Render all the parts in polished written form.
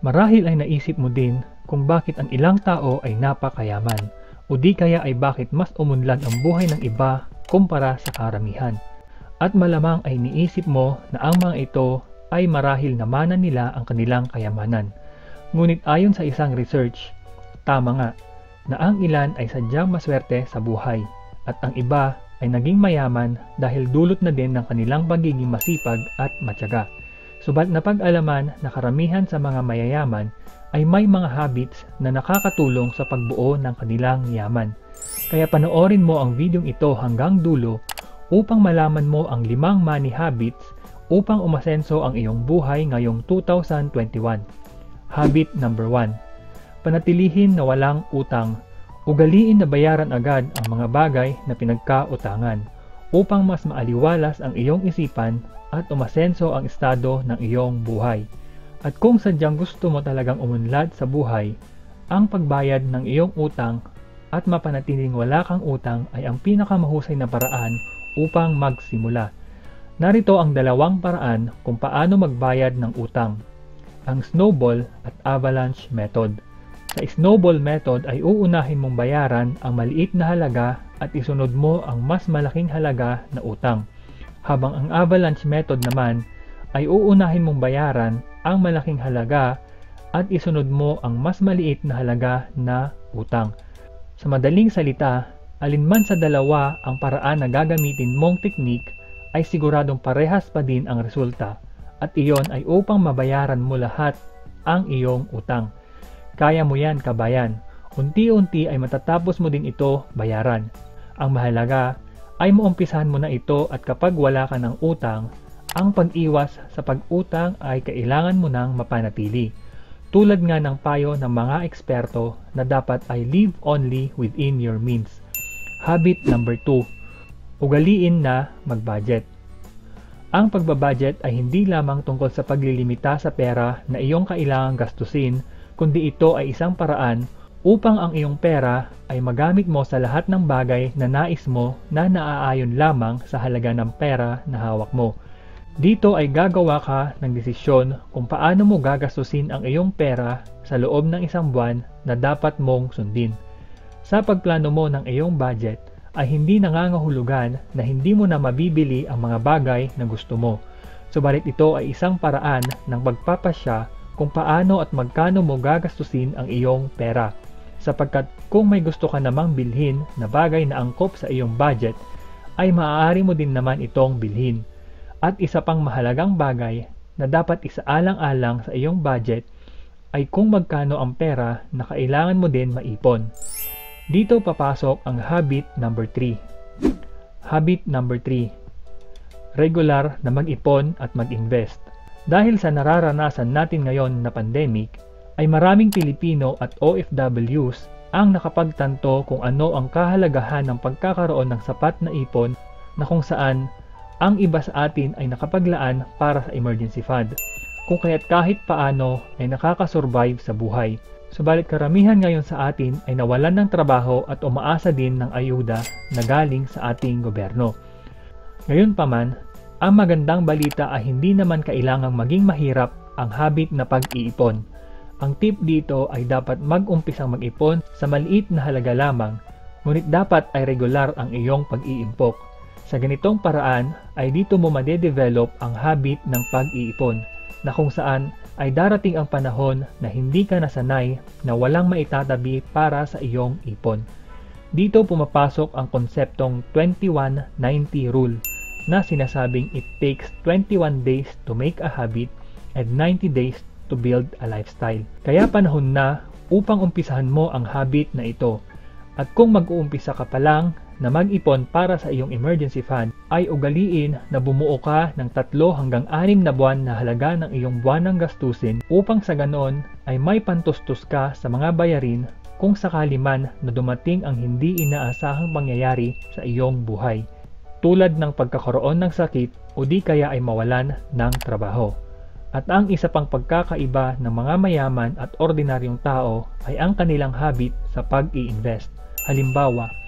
Marahil ay naisip mo din kung bakit ang ilang tao ay napakayaman o di kaya ay bakit mas umunlad ang buhay ng iba kumpara sa karamihan. At malamang ay niisip mo na ang mga ito ay marahil namanan nila ang kanilang kayamanan. Ngunit ayon sa isang research, tama nga na ang ilan ay sadyang maswerte sa buhay at ang iba ay naging mayaman dahil dulot na din ng kanilang pagiging masipag at matyaga. Subalit napag-alaman na karamihan sa mga mayayaman ay may mga habits na nakakatulong sa pagbuo ng kanilang yaman. Kaya panoorin mo ang videong ito hanggang dulo upang malaman mo ang 5 money habits upang umasenso ang iyong buhay ngayong 2021. Habit number 1. Panatilihin na walang utang. Ugaliin na bayaran agad ang mga bagay na pinagkautangan upang mas maaliwalas ang iyong isipan at umasenso ang estado ng iyong buhay. At kung sadyang gusto mo talagang umunlad sa buhay, ang pagbayad ng iyong utang at mapanatiling wala kang utang ay ang pinakamahusay na paraan upang magsimula. Narito ang 2 paraan kung paano magbayad ng utang. Ang snowball at avalanche method. Sa snowball method ay uunahin mong bayaran ang maliit na halaga at isunod mo ang mas malaking halaga na utang. Habang ang avalanche method naman ay uunahin mong bayaran ang malaking halaga at isunod mo ang mas maliit na halaga na utang. Sa madaling salita, alinman sa dalawa ang paraan na gagamitin mong teknik ay siguradong parehas pa din ang resulta at iyon ay upang mabayaran mo lahat ang iyong utang. Kaya mo yan, kabayan. Unti-unti ay matatapos mo din ito bayaran. Ang mahalaga ay maumpisahan mo na ito at kapag wala ka ng utang, ang pag-iwas sa pag-utang ay kailangan mo nang mapanatili. Tulad nga ng payo ng mga eksperto na dapat ay live only within your means. Habit number 2. Ugaliin na mag-budget. Ang pagbabudget ay hindi lamang tungkol sa paglilimita sa pera na iyong kailangang gastusin, kundi ito ay isang paraan upang ang iyong pera ay magamit mo sa lahat ng bagay na nais mo na naaayon lamang sa halaga ng pera na hawak mo. Dito ay gagawa ka ng desisyon kung paano mo gagastusin ang iyong pera sa loob ng isang buwan na dapat mong sundin. Sa pagplano mo ng iyong budget ay hindi nangangahulugan na hindi mo na mabibili ang mga bagay na gusto mo. Subalit ito ay isang paraan ng pagpapasya kung paano at magkano mo gagastusin ang iyong pera. Sapagkat kung may gusto ka namang bilhin na bagay na angkop sa iyong budget, ay maaari mo din naman itong bilhin. At isa pang mahalagang bagay na dapat isaalang-alang sa iyong budget ay kung magkano ang pera na kailangan mo din maipon. Dito papasok ang habit number 3. Habit number 3. Regular na mag-ipon at mag-invest. Dahil sa nararanasan natin ngayon na pandemic, ay maraming Pilipino at OFWs ang nakapagtanto kung ano ang kahalagahan ng pagkakaroon ng sapat na ipon na kung saan ang iba sa atin ay nakapaglaan para sa emergency fund, kung kaya't kahit paano ay nakakasurvive sa buhay. Subalit karamihan ngayon sa atin ay nawalan ng trabaho at umaasa din ng ayuda na galing sa ating gobyerno. Ngayon pa man, ang magandang balita ay hindi naman kailangang maging mahirap ang habit na pag-iipon. Ang tip dito ay dapat mag-umpisang mag-ipon sa maliit na halaga lamang, ngunit dapat ay regular ang iyong pag-iimpok. Sa ganitong paraan ay dito mo madedevelop ang habit ng pag-iipon, na kung saan ay darating ang panahon na hindi ka nasanay na walang maitatabi para sa iyong ipon. Dito pumapasok ang konseptong 21-90 rule, na sinasabing it takes 21 days to make a habit and 90 days to build a lifestyle. Kaya panahon na upang umpisahan mo ang habit na ito. At kung mag-uumpisa ka pa lang na mag-ipon para sa iyong emergency fund, ay ugaliin na bumuo ka ng 3 hanggang 6 na buwan na halaga ng iyong buwanang gastusin upang sa ganon ay may pantustos ka sa mga bayarin kung sakali man na dumating ang hindi inaasahang pangyayari sa iyong buhay, tulad ng pagkakaroon ng sakit o di kaya ay mawalan ng trabaho. At ang isa pang pagkakaiba ng mga mayaman at ordinaryong tao ay ang kanilang habit sa pag-i-invest. Halimbawa,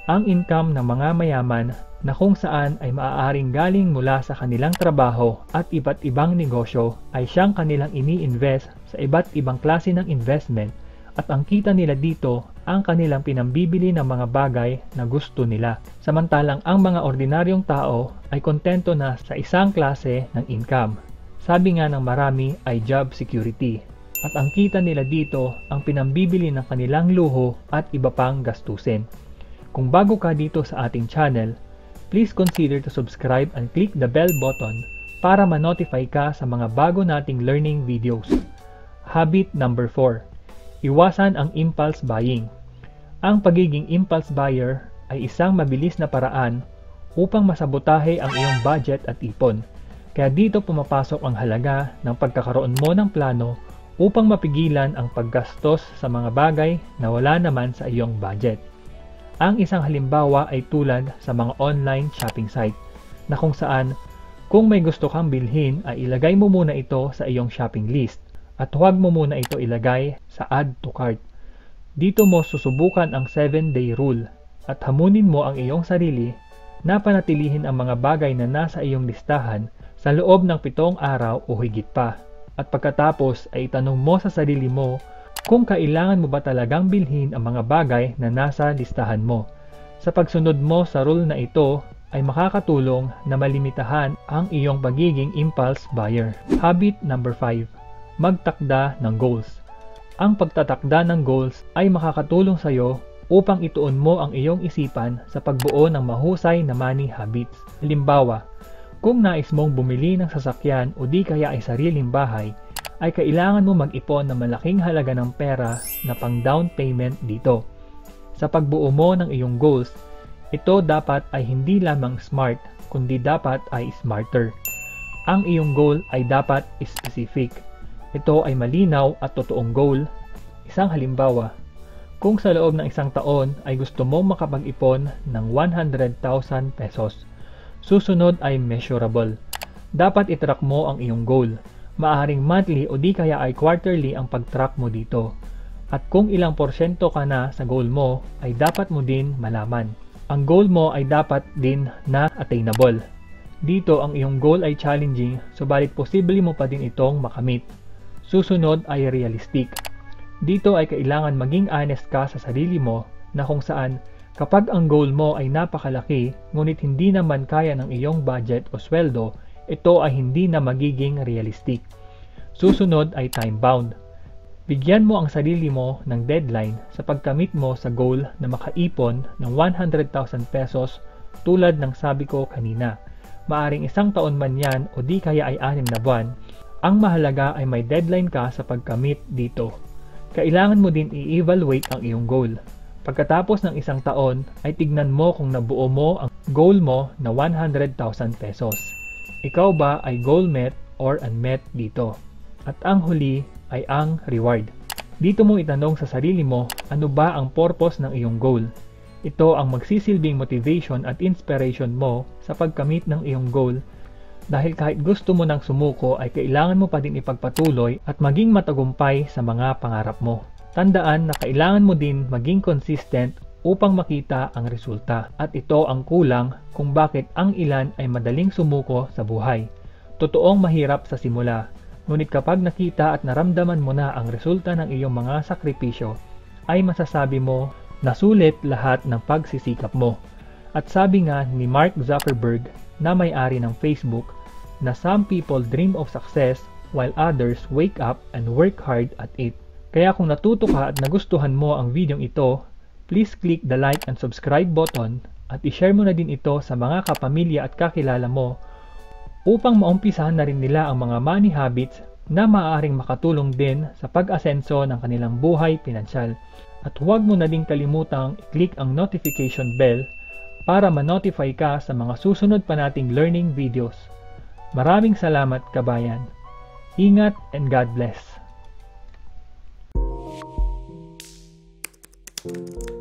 Ang income ng mga mayaman na kung saan ay maaaring galing mula sa kanilang trabaho at iba't ibang negosyo ay siyang kanilang ini-invest sa iba't ibang klase ng investment at ang kita nila dito ang kanilang pinambibili ng mga bagay na gusto nila. Samantalang ang mga ordinaryong tao ay kontento na sa isang klase ng income. Sabi nga ng marami ay job security at ang kita nila dito ang pinambibili ng kanilang luho at iba pang gastusin. Kung bago ka dito sa ating channel, please consider to subscribe and click the bell button para ma-notify ka sa mga bago nating learning videos. Habit number 4. Iwasan ang impulse buying. Ang pagiging impulse buyer ay isang mabilis na paraan upang masabotahe ang iyong budget at ipon. Kaya dito pumapasok ang halaga ng pagkakaroon mo ng plano upang mapigilan ang paggastos sa mga bagay na wala naman sa iyong budget. Ang isang halimbawa ay tulad sa mga online shopping site na kung saan kung may gusto kang bilhin ay ilagay mo muna ito sa iyong shopping list at huwag mo muna ito ilagay sa add to cart. Dito mo susubukan ang 7-day rule at hamunin mo ang iyong sarili na panatilihin ang mga bagay na nasa iyong listahan sa loob ng 7 araw o higit pa. At pagkatapos ay itanong mo sa sarili mo kung kailangan mo ba talagang bilhin ang mga bagay na nasa listahan mo. Sa pagsunod mo sa rule na ito ay makakatulong na malimitahan ang iyong pagiging impulse buyer. Habit number 5. Magtakda ng goals. Ang pagtatakda ng goals ay makakatulong sa iyo upang ituon mo ang iyong isipan sa pagbuo ng mahusay na money habits. Halimbawa, kung nais mong bumili ng sasakyan o di kaya ay sariling bahay, ay kailangan mo mag-ipon ng malaking halaga ng pera na pang down payment dito. Sa pagbuo mo ng iyong goals, ito dapat ay hindi lamang smart, kundi dapat ay smarter. Ang iyong goal ay dapat specific. Ito ay malinaw at totoong goal. Isang halimbawa, kung sa loob ng 1 taon ay gusto mo makapag-ipon ng 100,000 pesos, susunod ay measurable. Dapat itrack mo ang iyong goal. Maaring monthly o di kaya ay quarterly ang pag-track mo dito. At kung ilang porsyento ka na sa goal mo, ay dapat mo din malaman. Ang goal mo ay dapat din na attainable. Dito ang iyong goal ay challenging, subalit posible mo pa din itong makamit. Susunod ay realistic. Dito ay kailangan maging honest ka sa sarili mo na kung saan kapag ang goal mo ay napakalaki ngunit hindi naman kaya ng iyong budget o sweldo, ito ay hindi na magiging realistic. Susunod ay time-bound. Bigyan mo ang sarili mo ng deadline sa pagkamit mo sa goal na makaipon ng 100,000 pesos tulad ng sabi ko kanina. Maaring 1 taon man yan o di kaya ay 6 na buwan. Ang mahalaga ay may deadline ka sa pagkamit dito. Kailangan mo din i-evaluate ang iyong goal. Pagkatapos ng 1 taon ay tignan mo kung nabuo mo ang goal mo na 100,000 pesos. Ikaw ba ay goal met or unmet dito? At ang huli ay ang reward. Dito mo itanong sa sarili mo, ano ba ang purpose ng iyong goal? Ito ang magsisilbing motivation at inspiration mo sa pagkamit ng iyong goal dahil kahit gusto mo nang sumuko ay kailangan mo pa din ipagpatuloy at maging matagumpay sa mga pangarap mo. Tandaan na kailangan mo din maging consistent upang makita ang resulta at ito ang kulang kung bakit ang ilan ay madaling sumuko sa buhay. Totoong mahirap sa simula, ngunit kapag nakita at naramdaman mo na ang resulta ng iyong mga sakripisyo, ay masasabi mo na sulit lahat ng pagsisikap mo. At sabi nga ni Mark Zuckerberg na may-ari ng Facebook na some people dream of success while others wake up and work hard at it. Kaya kung natuto ka at nagustuhan mo ang videong ito, please click the like and subscribe button at i-share mo na din ito sa mga kapamilya at kakilala mo upang maumpisahan na rin nila ang mga money habits na maaaring makatulong din sa pag-asenso ng kanilang buhay pinansyal. At huwag mo na din kalimutang i-click ang notification bell para ma-notify ka sa mga susunod pa nating learning videos. Maraming salamat kabayan. Ingat and God bless.